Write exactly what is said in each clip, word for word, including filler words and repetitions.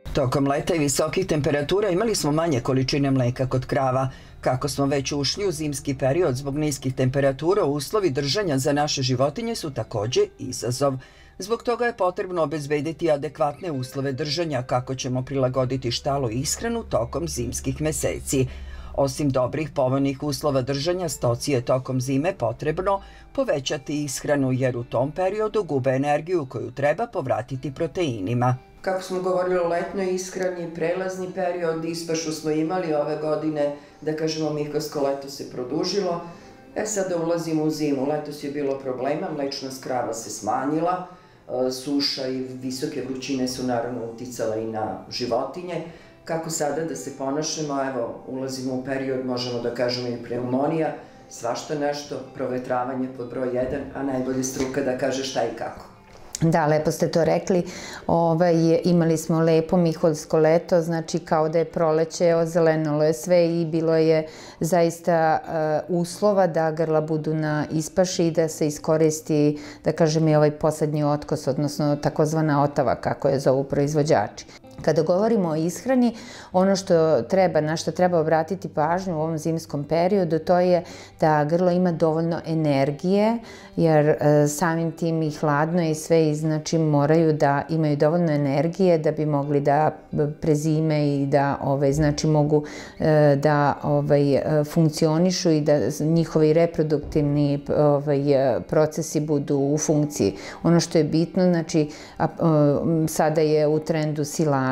Tokom leta i visokih temperatura imali smo manje količine mleka kod krava. Kako smo već ušli u zimski period zbog niskih temperatura, uslovi držanja za naše životinje su takođe izazov. Zbog toga je potrebno obezbediti adekvatne uslove držanja kako ćemo prilagoditi štalu i ishranu tokom zimskih meseci. Osim dobrih povoljnih uslova držanja, stoci je tokom zime potrebno povećati ishranu jer u tom periodu gube energiju koju treba povratiti proteinima. Kako smo govorili o letnoj ishrani, prelazni period, ispašu smo imali ove godine, da kažemo mihkosko leto se produžilo. E sada ulazimo u zimu, letos je bilo problema, mlečnost krava se smanjila, suša i visoke vrućine su naravno uticale i na životinje. Kako sada da se ponašamo, evo, ulazimo u period, možemo da kažemo i pneumonija, svašta nešto, provetravanje pod broj jedan, a najbolje struka da kaže šta i kako. Da, lepo ste to rekli. Imali smo lepo miholjsko leto, znači kao da je proleće, ozelenilo je sve i bilo je zaista uslova da grla budu na ispaši i da se iskoristi, da kažem, i ovaj poslednji otkos, odnosno takozvana otava, kako je zovu proizvođači. Kada govorimo o ishrani, ono što treba, na što treba obratiti pažnju u ovom zimskom periodu, to je da grlo ima dovoljno energije, jer samim tim i hladno i sve, znači moraju da imaju dovoljno energije da bi mogli da prezime i da, znači, mogu da funkcionišu i da njihovi reproduktivni procesi budu u funkciji. Ono što je bitno, znači, sada je u trendu silaža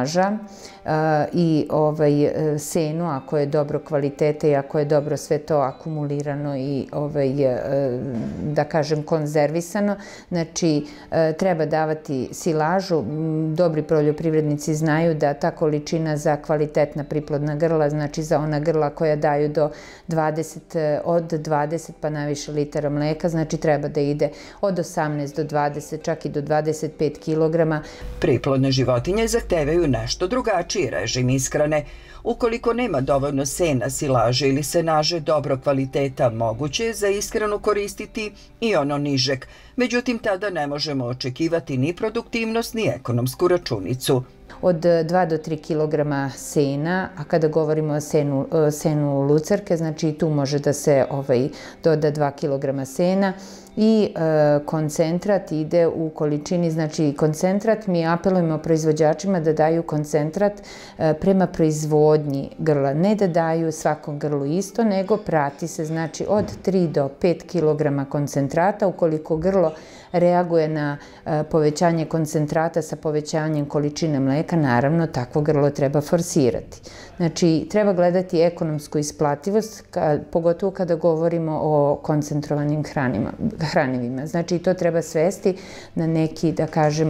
i seno, ako je dobro kvaliteta i ako je dobro sve to akumulirano i, da kažem, konzervisano, znači treba davati silažu. Dobri poljoprivrednici znaju da ta količina za kvalitetna priplodna grla, znači za ona grla koja daju do dvadeset, od dvadeset pa najviše litara mleka, znači treba da ide od osamnaest do dvadeset, čak i do dvadeset pet kilograma. Priplodne životinje zahtevaju nešto drugačiji režim ishrane. Ukoliko nema dovoljno sena, silaže ili senaže dobro kvaliteta, moguće je za ishranu koristiti i ono nižeg. Međutim, tada ne možemo očekivati ni produktivnost, ni ekonomsku računicu. Od dva do tri kilograma sena, a kada govorimo o senu lucerke, znači i tu može da se doda dva kilograma sena i koncentrat ide u količini, znači koncentrat, mi apelujemo proizvođačima da daju koncentrat prema proizvodnji grla, ne da daju svakom grlu isto, nego prati se, znači od tri do pet kilograma koncentrata. Ukoliko grlo reaguje na povećanje koncentrata sa povećanjem količine mleka, naravno takvo grlo treba forsirati. Znači, treba gledati ekonomsku isplativost, pogotovo kada govorimo o koncentrovanim hranivima. Znači, to treba svesti na neki, da kažem,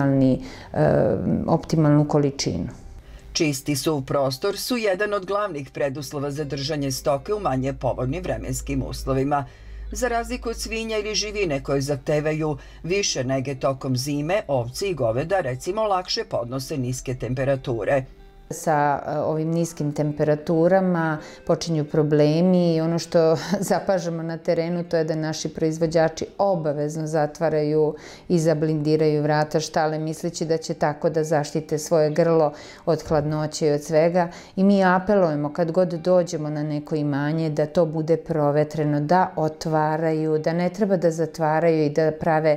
optimalnu količinu. Čisti suv prostor su jedan od glavnih preduslova za držanje stoke u manje povoljnim vremenskim uslovima. Za razliku od svinja ili živine koje zahtevaju više nege tokom zime, ovci i goveda recimo lakše podnose niske temperature. Sa ovim niskim temperaturama počinju problemi i ono što zapažamo na terenu to je da naši proizvođači obavezno zatvaraju i zablindiraju vrata štale misleći da će tako da zaštite svoje grlo od hladnoće i od svega i mi apelujemo kad god dođemo na neko imanje da to bude provetreno, da otvaraju, da ne treba da zatvaraju i da prave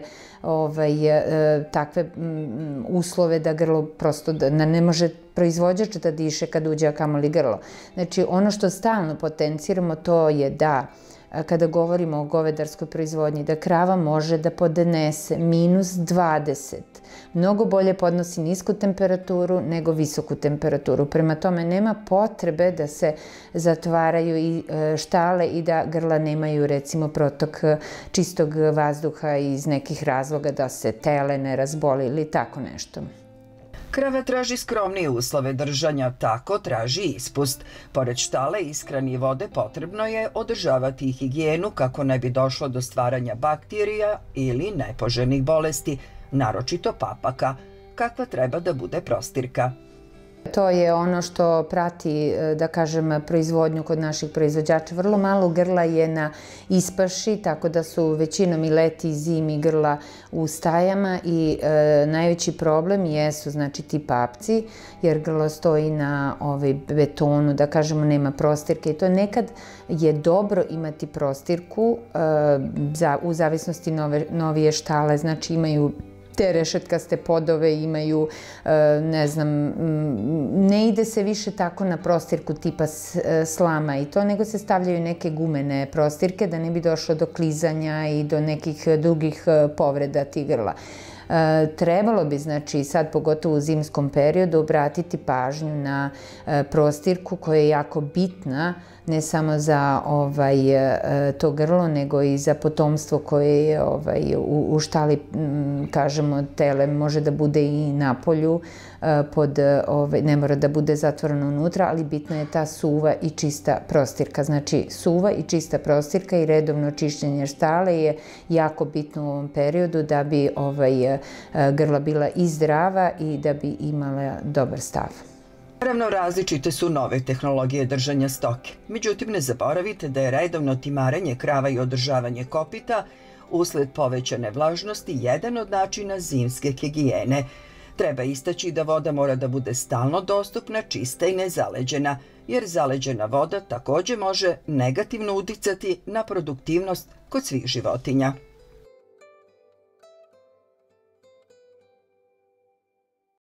takve uslove da grlo prosto ne može proizvođač da diše kad uđe, a kamoli grlo. Znači, ono što stalno potenciramo to je da, kada govorimo o govedarskoj proizvodnji, da krava može da podnese minus dvadeset. Mnogo bolje podnosi nisku temperaturu nego visoku temperaturu. Prema tome, nema potrebe da se zatvaraju štale i da grla nemaju, recimo, protok čistog vazduha iz nekih razloga da se tele ne razboli ili tako nešto. Krava traži skromnije uslove držanja, tako traži ispust. Pored štale, ishrane i vode potrebno je održavati higijenu kako ne bi došlo do stvaranja bakterija ili nepoželjnih bolesti, naročito papaka. Kakva treba da bude prostirka? To je ono što prati, da kažem, proizvodnju kod naših proizvođača. Vrlo malo grla je na ispaši, tako da su većinom i leti i zimi grla u stajama i e, najveći problem jesu znači ti papci, jer grlo stoji na ovaj, betonu, da kažemo, nema prostirke i to nekad je dobro imati prostirku e, za, u zavisnosti nove, novije štale, znači imaju te rešetkaste podove, imaju, ne znam, ne ide se više tako na prostirku tipa slama i to, nego se stavljaju neke gumene prostirke da ne bi došlo do klizanja i do nekih drugih povreda tih grla. Trebalo bi, znači, sad pogotovo u zimskom periodu obratiti pažnju na prostirku koja je jako bitna, ne samo za ovaj, to grlo, nego i za potomstvo koje je ovaj, u, u štali, kažemo, tele može da bude i na polju, pod, ovaj, ne mora da bude zatvoreno unutra, ali bitna je ta suva i čista prostirka. Znači, suva i čista prostirka i redovno čišćenje štale je jako bitno u ovom periodu da bi ovaj, grla bila i zdrava i da bi imala dobar stav. Naravno, različite su nove tehnologije držanja stoke. Međutim, ne zaboravite da je redovno timaranje krava i održavanje kopita usled povećane vlažnosti jedan od načina zimske higijene. Treba istaći da voda mora da bude stalno dostupna, čista i nezaleđena, jer zaleđena voda također može negativno uticati na produktivnost kod svih životinja.